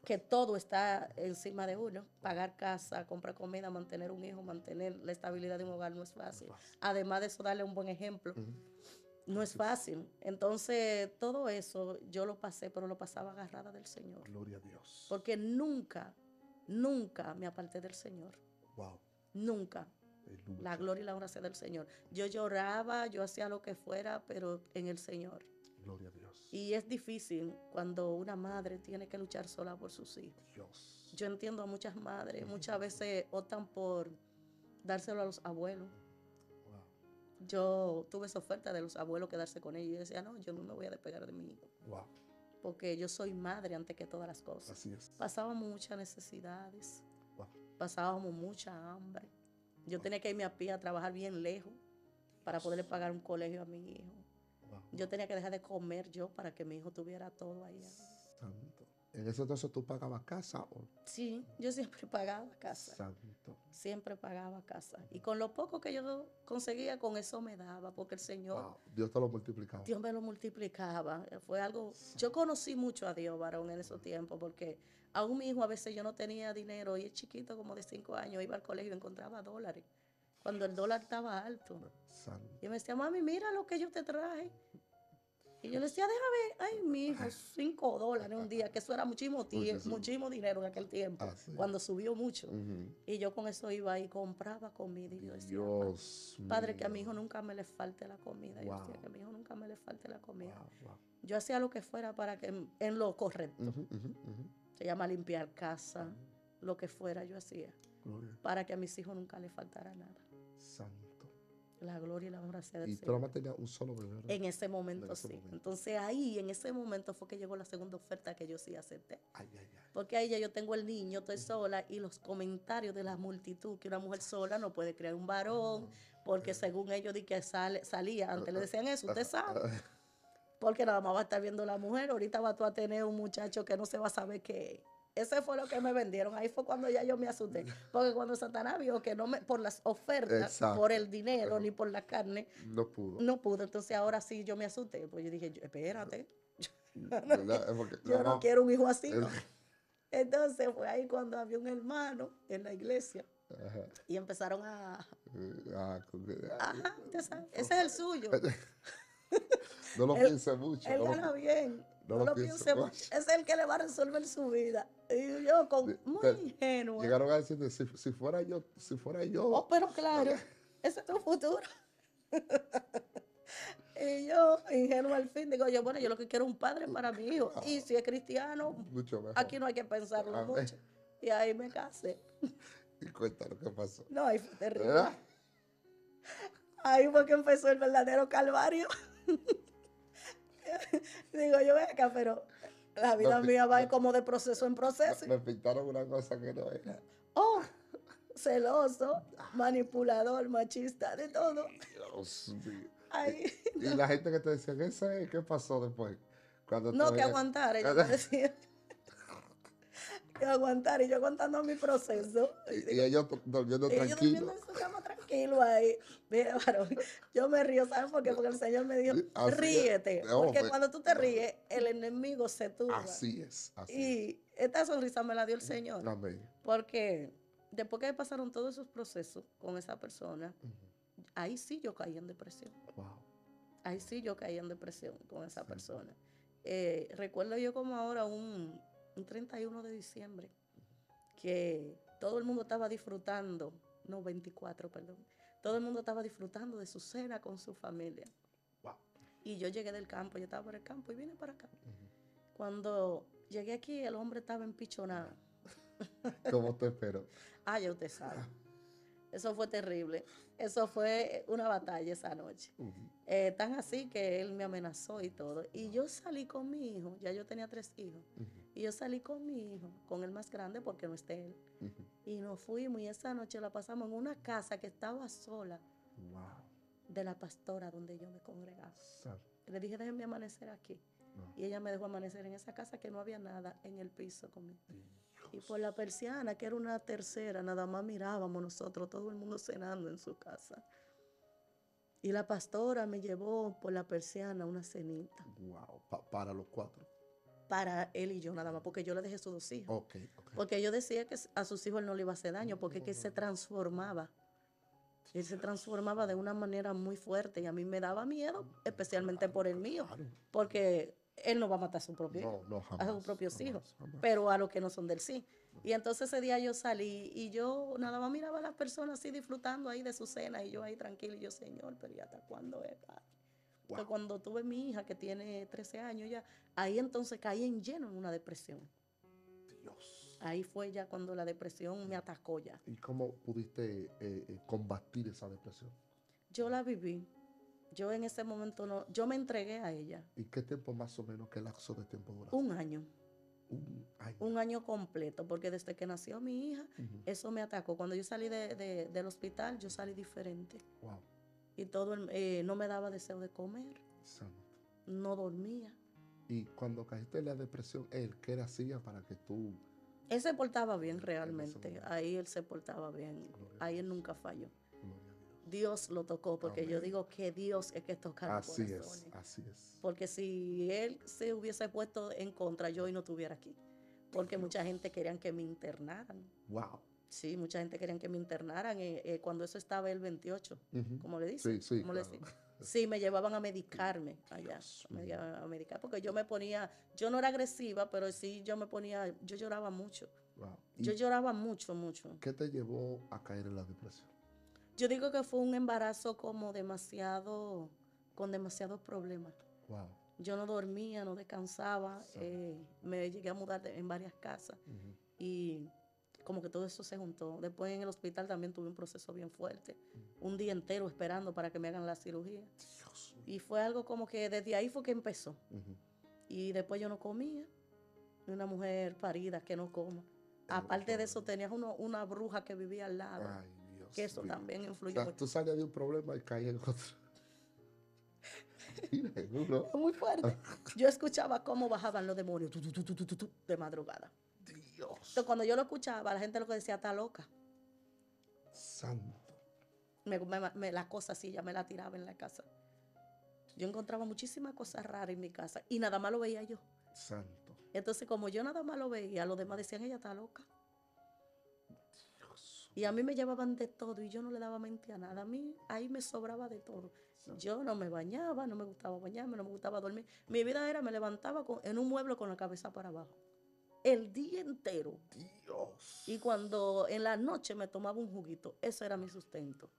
que todo está encima de uno. Pagar casa, comprar comida, mantener un hijo, mantener la estabilidad de un hogar no es No es fácil. fácil. Además de eso, darle un buen ejemplo. Ujú. No es Así es. fácil. Entonces, todo eso yo lo pasé, pero lo pasaba agarrada del Señor. Gloria a Dios. Porque nunca, nunca me aparté del Señor. Wow. Nunca. La Aleluya. gloria y la honra sea del Señor. Yo lloraba, yo hacía lo que fuera, pero en el Señor. Gloria a Dios. Y es difícil cuando una madre tiene que luchar sola por sus hijos. Dios. Yo entiendo a muchas madres, muchas veces optan por dárselo a los abuelos. Wow. Yo tuve esa oferta de los abuelos quedarse con ellos y yo decía, no, yo no me voy a despegar de mi hijo. Wow. Porque yo soy madre antes que todas las cosas. Así es. Pasábamos muchas necesidades, Wow. pasábamos mucha hambre. Yo tenía que irme a pie a trabajar bien lejos para poderle pagar un colegio a mi hijo. Wow. Yo tenía que dejar de comer yo para que mi hijo tuviera todo ahí. Santo. En ese entonces tú pagabas casa o Sí, yo siempre pagaba casa. santo. Siempre pagaba casa. Y con lo poco que yo conseguía, con eso me daba, porque el Señor, Wow. Dios te lo multiplicaba. Dios me lo multiplicaba. Fue algo, yo conocí mucho a Dios, varón, en esos tiempos, porque aún mi hijo a veces yo no tenía dinero y es chiquito, como de 5 años, iba al colegio y encontraba dólares, cuando el dólar estaba alto. Santo. Y me decía, mami, mira lo que yo te traje. Y yo le decía, déjame, ay, mi hijo, $5 un día, que eso era muchísimo, muchísimo dinero en aquel tiempo, Así. cuando subió mucho. Ujú. Y yo con eso iba y compraba comida. Y yo decía, Dios Padre, que a mi mío. hijo nunca me le falte la comida. Yo decía Wow. que a mi hijo nunca me le falte la comida. Wow. Wow. Yo hacía lo que fuera para que en lo correcto, Ujú, ujú, ujú. se llama limpiar casa, lo que fuera yo hacía, Gloria. para que a mis hijos nunca les faltara nada. Santo. La gloria y la honra sea del Y tú Señor. nada más tenías un solo bebé, ¿verdad? En ese momento En ese sí. momento. Entonces ahí, en ese momento fue que llegó la segunda oferta que yo sí acepté. Ay, ay, ay. Porque ahí ya yo tengo el niño, estoy sola, y los comentarios de la multitud, que una mujer sola no puede crear un varón, porque según ellos di que salía, antes le decían eso, usted sabe, porque nada más va a estar viendo la mujer, ahorita va tú a tener un muchacho que no se va a saber qué es. Ese fue lo que me vendieron, ahí fue cuando ya yo me asusté, porque cuando Satanás vio que no me, por las ofertas, Exacto. por el dinero, ni por la carne, No pudo. no pude, entonces ahora sí yo me asusté, pues yo dije, espérate, ¿Verdad? Es porque yo no no. quiero un hijo así, ¿no? Entonces fue ahí cuando había un hermano en la iglesia Ajá. y empezaron a... Ah, Ajá, usted sabe, ese es el suyo. no lo Él- piense mucho. Él No gana lo, bien, no no lo lo piense piense mucho. mucho. Es el que le va a resolver su vida. Y yo muy ingenua. Llegaron a decirte, si fuera yo, Oh, pero claro, ese es tu futuro. Y yo, ingenua al fin, digo yo, bueno, yo lo que quiero es un padre para mi hijo. Y si es cristiano, mucho mejor. aquí no hay que pensarlo Amén. mucho. Y ahí me casé. Y cuenta lo que pasó. No, ahí fue terrible. ¿Verdad? Ahí fue que empezó el verdadero calvario. Digo yo, ven acá, pero la vida mía va como de proceso en proceso. Me pintaron una cosa que no era. Oh, celoso, manipulador, machista, de todo. Dios mío. Ay, Y la gente que te decía, ¿qué pasó después? Cuando no, tú que eres- aguantar, ella me decía. Que aguantar, y yo contando mi proceso. Y ellos durmiendo Y yo durmiendo tranquilos. en su cama tranquilo ahí. Mira, varón, yo me río, ¿sabes por qué? Porque el Señor me dijo, Así es. ríete. No, Porque pues, cuando tú te ríes, el enemigo se turba. Así es. Así Y esta sonrisa me la dio el es. Señor. Amén. Porque después que pasaron todos esos procesos con esa persona, Ujú. ahí sí yo caí en depresión. Wow. Ahí sí yo caí en depresión con esa Sí. persona. Recuerdo yo como ahora un 31 de diciembre, que todo el mundo estaba disfrutando, no 24, perdón, todo el mundo estaba disfrutando de su cena con su familia. Wow. Y yo llegué del campo, yo estaba por el campo y vine para acá. Ujú. Cuando llegué aquí, el hombre estaba empichonado. ¿Cómo te espero? Ah, ya usted sabe. Eso fue terrible. Eso fue una batalla esa noche. Ujú. Tan así que él me amenazó y todo. Y yo salí con mi hijo, ya yo tenía 3 hijos. Ujú. Y yo salí con mi hijo, con el más grande porque no está él. Ujú. Y nos fuimos y esa noche la pasamos en una casa que estaba sola Wow. de la pastora donde yo me congregaba. Santo. Le dije, déjenme amanecer aquí. No. Y ella me dejó amanecer en esa casa que no había nada en el piso conmigo. Dios. Y por la persiana, que era una tercera, nada más mirábamos nosotros, todo el mundo cenando en su casa. Y la pastora me llevó por la persiana una cenita. Wow. Para los 4. para él y yo nada más, porque yo le dejé sus 2 hijos. Ok, ok. Porque yo decía que a sus hijos él no le iba a hacer daño, porque es que él se transformaba. Él se transformaba de una manera muy fuerte y a mí me daba miedo, especialmente por el mío, Claro. porque él no va a matar a su propio hijo, No, no, a sus jamás. propios hijos, Jamás. pero a los que no son del sí. Y entonces ese día yo salí y yo nada más miraba a las personas así disfrutando ahí de su cena y yo ahí tranquila y yo, Señor, pero ¿y hasta cuándo es, Padre? Entonces, Wow. cuando tuve mi hija que tiene 13 años ya, ahí entonces caí en lleno en una depresión. Dios. Ahí fue ya cuando la depresión me atacó ya. ¿Y cómo pudiste combatir esa depresión? Yo la viví. Yo en ese momento no, yo me entregué a ella. ¿Y qué tiempo más o menos, qué lapso de tiempo duraste? Un año. Un año. Un año completo, porque desde que nació mi hija, eso me atacó. Cuando yo salí del hospital, yo salí diferente. Wow. Y todo, no me daba deseo de comer, Santo. no dormía. Y cuando caíste en la depresión, él, ¿qué hacía para que tú? Él se portaba bien En ese realmente, momento. ahí él se portaba bien, Gloria a ahí él Dios. nunca falló. Gloria a Dios. Dios lo tocó, porque yo Amén. digo que Dios es que toca los Así es, corazones. así es. Porque si él se hubiese puesto en contra, yo hoy no estuviera aquí. Porque mucha gente querían que me internaran. Wow. Sí, mucha gente querían que me internaran cuando eso estaba el 28, Ujú. como le dicen. Sí, sí, ¿Cómo le claro. dicen? Sí, me llevaban a medicarme allá, Dios me mío. llevaban a medicar, porque yo me ponía, yo no era agresiva, pero sí yo me ponía, yo lloraba mucho. Wow. Yo ¿Y lloraba mucho, mucho. qué te llevó a caer en la depresión? Yo digo que fue un embarazo como demasiado, con demasiados problemas. Wow. Yo no dormía, no descansaba, Santo. me llegué a mudar en varias casas Ujú. y como que todo eso se juntó. Después en el hospital también tuve un proceso bien fuerte, un día entero esperando para que me hagan la cirugía. Dios mío. Y fue algo como que desde ahí fue que empezó. Ujú. Y después yo no comía, una mujer parida que no coma. Es un Aparte de problema. eso tenías una bruja que vivía al lado, Ay, Dios que eso mío. también O influyó sea, mucho. tú salías de un problema y caías en otro. Mira, uno. Fue muy fuerte. Yo escuchaba cómo bajaban los demonios de madrugada. Dios Entonces, cuando yo lo escuchaba, la gente lo que decía, está loca. santo. La cosa así, ya me la tiraba en la casa. Yo encontraba muchísimas cosas raras en mi casa y nada más lo veía yo. Santo. Entonces, como yo nada más lo veía, los demás decían, ella está loca. Dios. Y a mí me llevaban de todo y yo no le daba mente a nada. A mí ahí me sobraba de todo. Yo no me bañaba, no me gustaba bañarme, no me gustaba dormir. Mi vida era, me levantaba en un mueble con la cabeza para abajo. El día entero. Dios. Y cuando en la noche me tomaba un juguito, eso era mi sustento.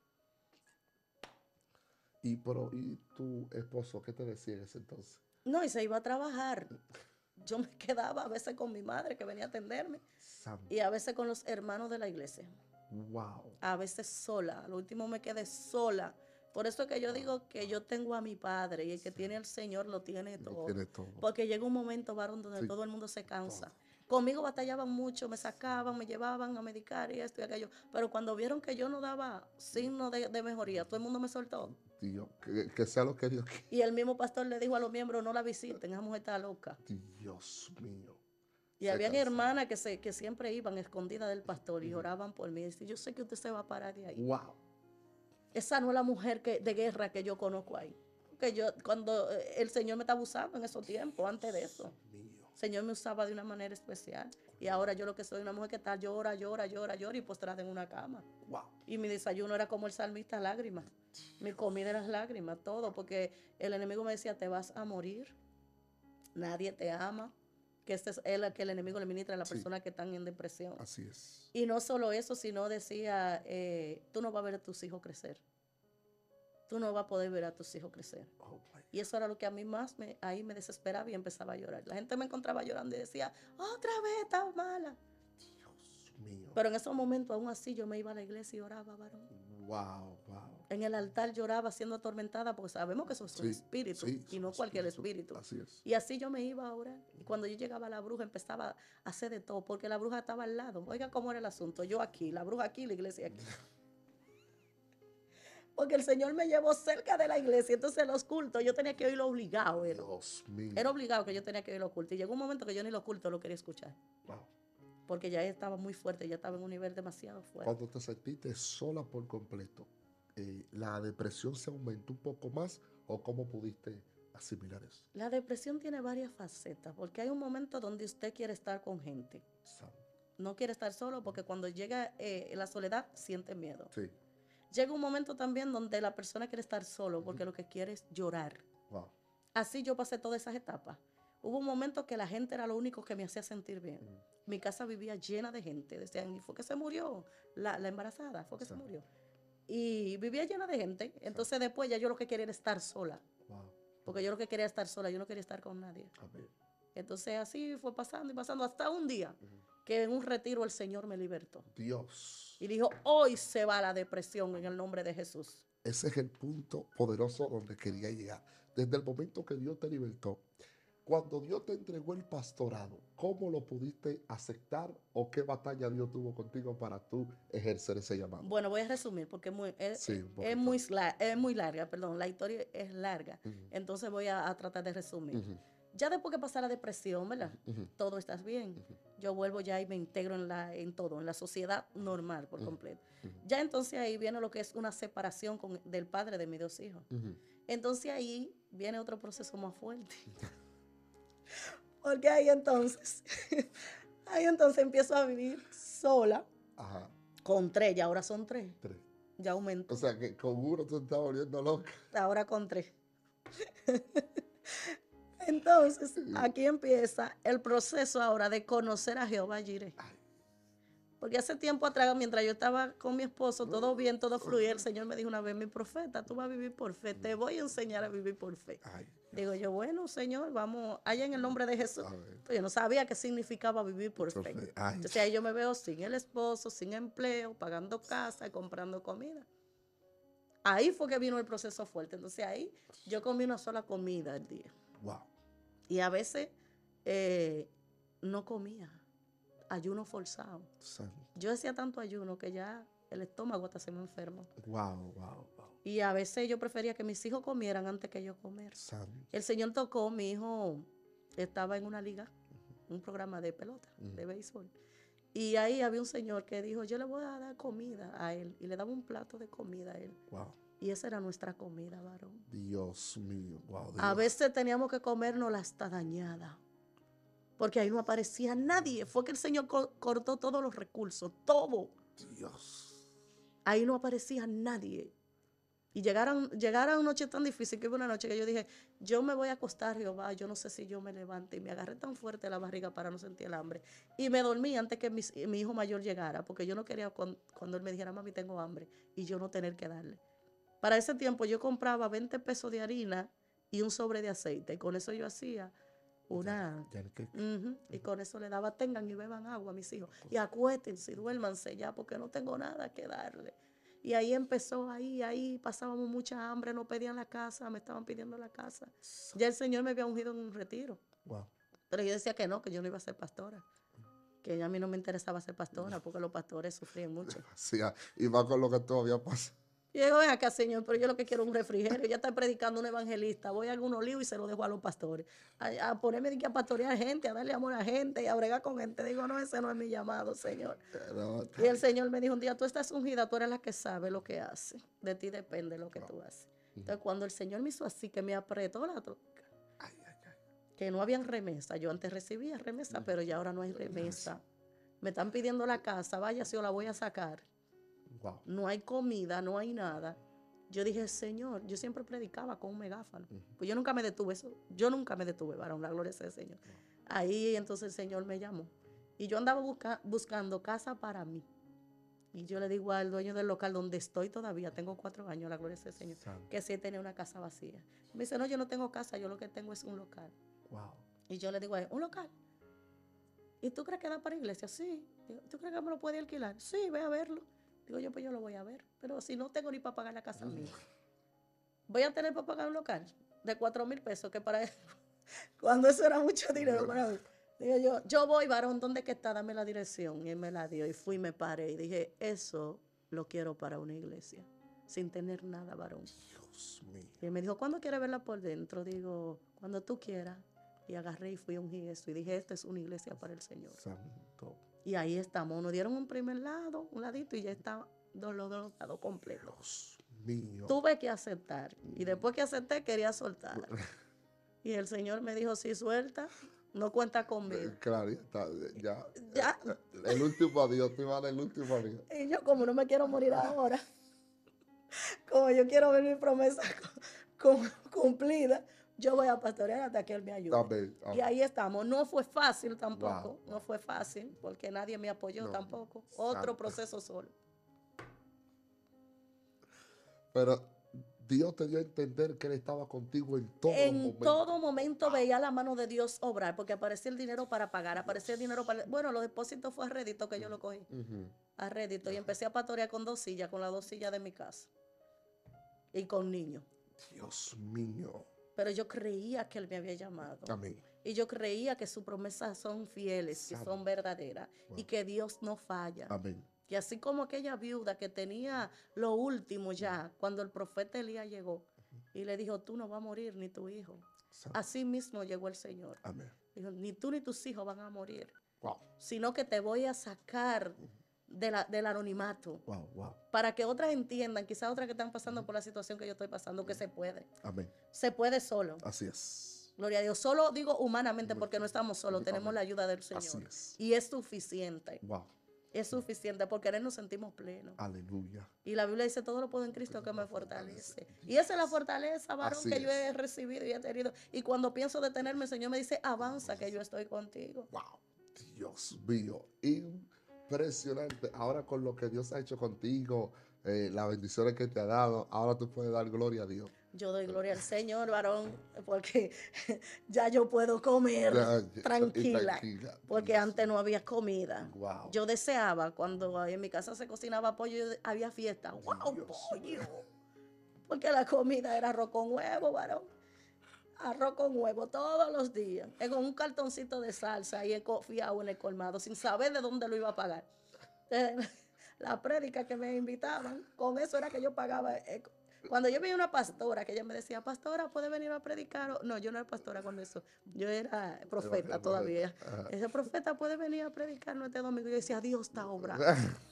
¿Y tu esposo qué te decía en ese entonces? No, y se iba a trabajar. Yo me quedaba a veces con mi madre que venía a atenderme Santo. y a veces con los hermanos de la iglesia. Wow. A veces sola. Al último me quedé sola. Por eso es que yo digo que yo tengo a mi padre y el que tiene al Señor lo tiene Lo todo. tiene todo. Porque llega un momento, varón, donde Sí. todo el mundo se cansa. Todo. Conmigo batallaban mucho, me sacaban, me llevaban a medicar y esto y aquello. Pero cuando vieron que yo no daba signo de mejoría, todo el mundo me soltó. Dios, que sea lo que Dios quiera. Y el mismo pastor le dijo a los miembros, no la visiten, esa mujer está loca. Dios mío. Y Se habían cansa. hermanas que siempre iban escondidas del pastor y oraban por mí. Y decían, yo sé que usted se va a parar de ahí. Wow. Esa no es la mujer de guerra que yo conozco ahí. Porque cuando el Señor me estaba usando en esos tiempos, antes de eso. Mío. El Señor me usaba de una manera especial. Y ahora yo lo que soy una mujer que está llora y postrada en una cama. Wow. Y mi desayuno era como el salmista, lágrimas. Mi comida era lágrimas, todo. Porque el enemigo me decía, te vas a morir. Nadie te ama. Que este es que el enemigo le ministra a las Sí. personas que están en depresión. Así es. Y no solo eso, sino decía, tú no vas a ver a tus hijos crecer. Tú no vas a poder ver a tus hijos crecer. Oh, my Y eso era lo que a mí más ahí me desesperaba y empezaba a llorar. La gente me encontraba llorando y decía, otra vez estás mala. Dios mío. Pero en esos momentos, aún así, yo me iba a la iglesia y oraba, varón. Wow, wow. En el altar lloraba siendo atormentada porque sabemos que eso es un Sí, espíritu sí, y son no cualquier espíritus. espíritu. Así es. Y así yo me iba a orar. Y cuando yo llegaba a la bruja empezaba a hacer de todo porque la bruja estaba al lado. Oiga cómo era el asunto. Yo aquí, la bruja aquí, la iglesia aquí. Porque el Señor me llevó cerca de la iglesia. Entonces los cultos yo tenía que oírlo obligado. Dios mío. Era obligado que yo tenía que oír los cultos. Y llegó un momento que yo ni los cultos lo quería escuchar. Wow. Porque ya estaba muy fuerte, ya estaba en un nivel demasiado fuerte. Cuando te sentiste sola por completo, ¿la depresión se aumentó un poco más o cómo pudiste asimilar eso? La depresión tiene varias facetas, porque hay un momento donde usted quiere estar con gente. Santo. No quiere estar solo porque cuando llega la soledad siente miedo. Sí. Llega un momento también donde la persona quiere estar solo porque lo que quiere es llorar. Wow. Así yo pasé todas esas etapas. Hubo un momento que la gente era lo único que me hacía sentir bien. Mi casa vivía llena de gente. Decían, ¿y fue que se murió? La embarazada, fue que se murió. Y vivía llena de gente. Entonces después ya yo lo que quería era estar sola. Wow. Porque yo lo que quería era estar sola, yo no quería estar con nadie. Amén. Entonces así fue pasando y pasando hasta un día que en un retiro el Señor me libertó. Dios. Y dijo, hoy se va la depresión en el nombre de Jesús. Ese es el punto poderoso donde quería llegar. Desde el momento que Dios te libertó, cuando Dios te entregó el pastorado, ¿cómo lo pudiste aceptar o qué batalla Dios tuvo contigo para tú ejercer ese llamado? Bueno, voy a resumir porque Sí, un es poquito. muy larga, perdón, la historia es larga. Entonces voy a tratar de resumir. Ya después que pasa la depresión, ¿verdad? Todo está bien. Yo vuelvo ya y me integro en todo, en la sociedad normal por completo. Ya entonces ahí viene lo que es una separación del padre de mis dos hijos. Entonces ahí viene otro proceso más fuerte. Porque ahí entonces empiezo a vivir sola. Ajá. Con 3, y ahora son 3. 3. Ya aumento. O sea que con uno te estás volviendo loca. Ahora con 3. Entonces, aquí empieza el proceso ahora de conocer a Jehová Jireh. Porque hace tiempo atrás, mientras yo estaba con mi esposo, todo bien, todo fluía, el Señor me dijo una vez, mi profeta, tú vas a vivir por fe, te voy a enseñar a vivir por fe. Ay, Digo yo, bueno, Señor, vamos allá en el nombre de Jesús. Pues yo no sabía qué significaba vivir por fe. Entonces ahí yo me veo sin el esposo, sin empleo, pagando casa y comprando comida. Ahí fue que vino el proceso fuerte. Entonces ahí yo comí una sola comida al día. Wow. Y a veces no comía. Ayuno forzado. Santo. Yo hacía tanto ayuno que ya el estómago hasta se me enfermó. Wow, wow, wow. Y a veces yo prefería que mis hijos comieran antes que yo comer. Santo. El Señor tocó, mi hijo estaba en una liga, un programa de pelota, de béisbol. Y ahí había un señor que dijo, yo le voy a dar comida a él. Y le daba un plato de comida a él. Wow. Y esa era nuestra comida, varón. Dios mío. Wow, Dios. A veces teníamos que comernos hasta dañada. Porque ahí no aparecía nadie. Fue que el Señor cortó todos los recursos, todo. Dios. Ahí no aparecía nadie. Y llegar a una noche tan difícil que hubo una noche que yo dije, yo me voy a acostar, Jehová, yo no sé si yo me levante. Y me agarré tan fuerte la barriga para no sentir el hambre. Y me dormí antes que mi hijo mayor llegara, porque yo no quería cuando él me dijera, mami, tengo hambre, y yo no tener que darle. Para ese tiempo yo compraba 20 pesos de harina y un sobre de aceite. Y con eso yo hacía y con eso le daba, tengan y beban agua a mis hijos. Y acuéstense y duérmanse ya, porque no tengo nada que darle. Y ahí empezó, ahí pasábamos mucha hambre, no pedían la casa, me estaban pidiendo la casa. Ya el Señor me había ungido en un retiro. Wow. Pero yo decía que no, que yo no iba a ser pastora. Que a mí no me interesaba ser pastora, porque los pastores sufrían mucho. Sí, y va con lo que todavía pasa. Y digo, ven acá, Señor, pero yo lo que quiero es un refrigerio. Ya está predicando un evangelista. Voy a algún olivo y se lo dejo a los pastores. A ponerme a pastorear gente, a darle amor a gente y a bregar con gente. Digo, no, ese no es mi llamado, Señor. Y el Señor me dijo un día, tú estás ungida, tú eres la que sabe lo que hace. De ti depende lo que tú haces. Entonces, cuando el Señor me hizo así, que me apretó la troca, que no habían remesa. Yo antes recibía remesa, pero ya ahora no hay remesa. Me están pidiendo la casa, vaya si yo la voy a sacar. Wow. No hay comida, no hay nada. Yo dije, Señor, yo siempre predicaba con un megáfono. Pues yo nunca me detuve, varón, la gloria sea del Señor. Ahí entonces el Señor me llamó. Y yo andaba buscando casa para mí. Y yo le digo al dueño del local donde estoy todavía, tengo 4 años, la gloria sea del Señor, que sí tenía una casa vacía. Me dice, no, yo no tengo casa, yo lo que tengo es un local. Wow. Y yo le digo a él, ¿un local? ¿Y tú crees que da para iglesia? Sí. ¿Tú crees que me lo puede alquilar? Sí, ve a verlo. Digo yo, pues yo lo voy a ver. Pero si no tengo ni para pagar la casa mía, voy a tener para pagar un local de 4,000 pesos, que para él, cuando eso era mucho dinero para mí. Digo yo voy, varón, ¿dónde que está? Dame la dirección. Y él me la dio y fui y me paré y dije, eso lo quiero para una iglesia, sin tener nada, varón. Dios mío. Y él me dijo, ¿cuándo quieres verla por dentro? Digo, cuando tú quieras. Y agarré y fui a ungir eso y dije, esta es una iglesia para el Señor. Santo. Y ahí estamos, nos dieron un primer lado, un ladito, y ya está los dos lados completos. Dios mío. Tuve que aceptar. Y después que acepté, quería soltar. Y el Señor me dijo, si suelta, no cuenta conmigo. Claro, ya, Ya. el último adiós, te va el último adiós. Y yo como no me quiero morir ahora, como yo quiero ver mi promesa cumplida, yo voy a pastorear hasta que Él me ayude. Amén, Y amén. ahí estamos. No fue fácil tampoco, Wow, no wow. fue fácil, porque nadie me apoyó No, tampoco. santo. Otro proceso solo. Pero Dios te dio a entender que Él estaba contigo en todos los En momentos. todo momento veía la mano de Dios obrar, porque aparecía el dinero para pagar, aparecía el dinero para... Bueno, los depósitos fue a rédito que yo lo cogí, Ujú. a rédito, y empecé a pastorear con 2 sillas, con las 2 sillas de mi casa, y con niños. Dios mío. Pero yo creía que Él me había llamado. Amén. Y yo creía que sus promesas son fieles, que Santo. son verdaderas, Wow. y que Dios no falla. Amén. Y así como aquella viuda que tenía lo último ya, cuando el profeta Elías llegó y le dijo, tú no vas a morir ni tu hijo. Santo. Así mismo llegó el Señor. Amén. Dijo, ni tú ni tus hijos van a morir, Wow. sino que te voy a sacar del anonimato Wow, wow. para que otras entiendan, quizás otras que están pasando por la situación que yo estoy pasando, que se puede. Amén. Se puede solo. Así es. Gloria a Dios. Solo digo humanamente porque no estamos solos, tenemos Amén. la ayuda del Así Señor. es. Y es suficiente. Wow. Es suficiente porque en Él nos sentimos plenos. Aleluya. Y la Biblia dice, todo lo puedo en Cristo que me fortalece. Y esa es la fortaleza, varón, Así que yo he es. recibido y he tenido. Y cuando pienso detenerme, el Señor me dice, avanza que yo estoy contigo. Wow. Dios mío. Impresionante. Ahora con lo que Dios ha hecho contigo, las bendiciones que te ha dado, ahora tú puedes dar gloria a Dios. Yo doy gloria al Señor, varón, porque ya yo puedo comer Y tranquila. tranquila. Porque Dios antes no había comida. Wow. Yo deseaba, cuando en mi casa se cocinaba pollo, había fiesta. ¡Wow, Dios. pollo! Porque la comida era arroz con huevo, varón. Arroz con huevo todos los días. Con un cartoncito de salsa y he confiado en el colmado sin saber de dónde lo iba a pagar. La prédica que me invitaban, con eso era que yo pagaba. Cuando yo veía una pastora que ella me decía, pastora, ¿puede venir a predicar? No, yo no era pastora cuando eso. Yo era profeta todavía. Ese profeta puede venir a predicarnos este domingo. Yo decía, Dios está obrando.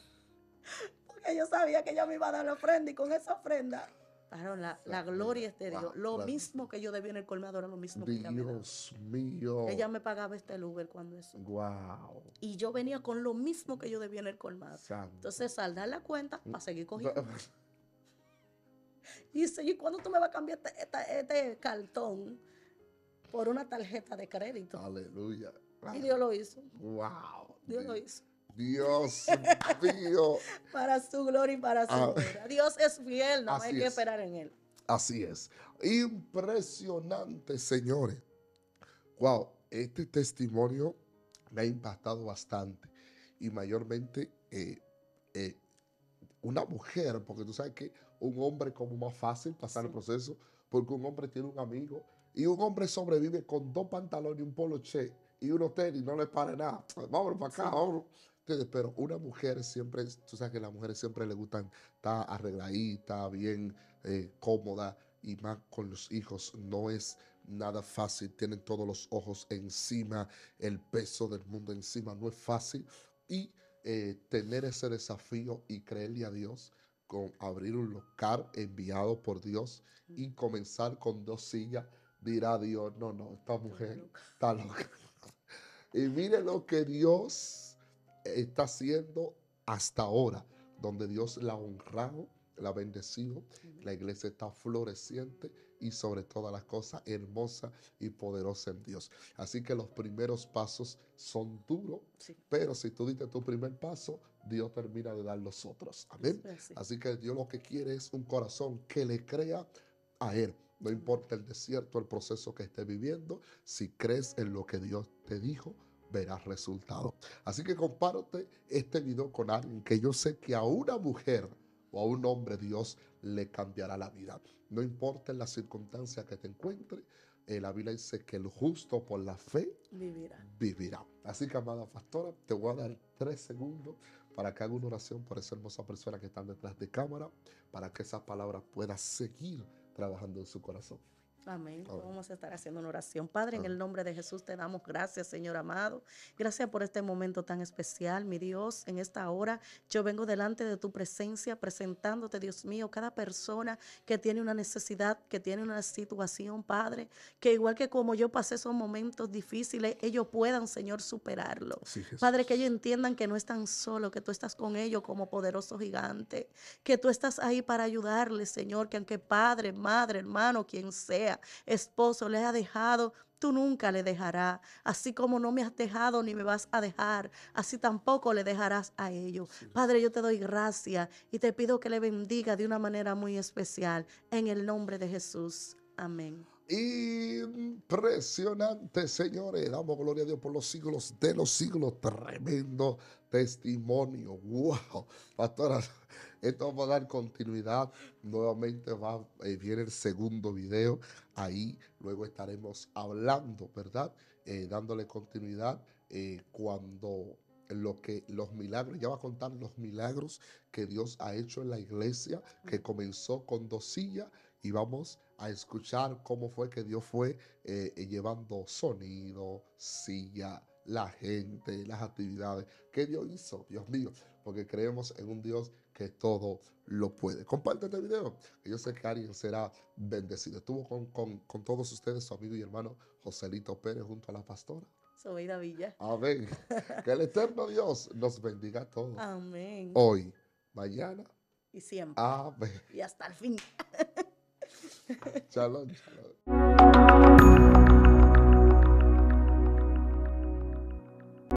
Porque yo sabía que ella me iba a dar la ofrenda y con esa ofrenda, la gloria es de Dios. Lo mismo que yo debía en el colmado era lo mismo que ella me daba. Dios mío. Ella me pagaba este Uber cuando eso. Wow. Y yo venía con lo mismo que yo debía en el colmado. Santo. Entonces, saldar la cuenta para seguir cogiendo. Y dice, ¿y cuándo tú me vas a cambiar este cartón por una tarjeta de crédito? Aleluya. Y Dios lo hizo. Wow. Dios lo hizo. Dios mío. Para su gloria y para su gloria. Dios es fiel, no hay que esperar en Él. Así es. Impresionante, señores. Wow, este testimonio me ha impactado bastante. Y mayormente una mujer, porque tú sabes que un hombre es como más fácil pasar el proceso, porque un hombre tiene un amigo y un hombre sobrevive con 2 pantalones y un poloché y unos tenis, no le para nada. Vámonos para acá, vámonos. Entonces, pero una mujer siempre, tú sabes que a las mujeres siempre les gustan estar arregladita, bien cómoda, y más con los hijos no es nada fácil. Tienen todos los ojos encima, el peso del mundo encima, no es fácil. Y tener ese desafío y creerle a Dios con abrir un local enviado por Dios y comenzar con 2 sillas, dirá Dios, no, esta mujer está loca. Y mire lo que Dios está haciendo hasta ahora, donde Dios la ha honrado, la ha bendecido, la iglesia está floreciente y sobre todas las cosas hermosa y poderosa en Dios. Así que los primeros pasos son duros, pero si tú diste tu primer paso, Dios termina de dar los otros. Amén. Así que Dios lo que quiere es un corazón que le crea a Él. No importa el desierto, el proceso que esté viviendo, si crees en lo que Dios te dijo, verás resultados. Así que comparte este video con alguien que yo sé que a una mujer o a un hombre Dios le cambiará la vida. No importa en la circunstancia que te encuentres, la Biblia dice que el justo por la fe vivirá. Así que, amada pastora, te voy a dar 3 segundos para que haga una oración por esa hermosa persona que está detrás de cámara, para que esa palabra pueda seguir trabajando en su corazón. Amén. Amén. Vamos a estar haciendo una oración. Padre, en Amén. el nombre de Jesús te damos gracias, Señor amado. Gracias por este momento tan especial, mi Dios. En esta hora yo vengo delante de tu presencia presentándote, Dios mío, cada persona que tiene una necesidad, que tiene una situación, Padre, que igual que como yo pasé esos momentos difíciles, ellos puedan, Señor, superarlo. Sí, Jesús. Padre, que ellos entiendan que no están solos, que tú estás con ellos como poderoso gigante, que tú estás ahí para ayudarles, Señor, que aunque padre, madre, hermano, quien sea, esposo les ha dejado, tú nunca le dejarás. Así como no me has dejado ni me vas a dejar, así tampoco le dejarás a ellos. Sí. Padre, yo te doy gracias y te pido que le bendiga de una manera muy especial. En el nombre de Jesús. Amén. Impresionante, señores. Damos gloria a Dios por los siglos de los siglos. Tremendo testimonio. Wow. Pastora, esto va a dar continuidad. Nuevamente viene el segundo video. Ahí luego estaremos hablando, ¿verdad? Dándole continuidad cuando los milagros, ya va a contar los milagros que Dios ha hecho en la iglesia, que comenzó con 2 sillas, y vamos a escuchar cómo fue que Dios fue llevando sonido, silla, la gente, las actividades que Dios hizo, Dios mío, porque creemos en un Dios que todo lo puede. Comparte este video, que yo sé que alguien será bendecido. Estuvo con todos ustedes su amigo y hermano Joselito Pérez junto a la pastora Sobeida Villa. Amén. Que el eterno Dios nos bendiga a todos. Amén. Hoy, mañana. Y siempre. Amén. Y hasta el fin. Shalom, shalom.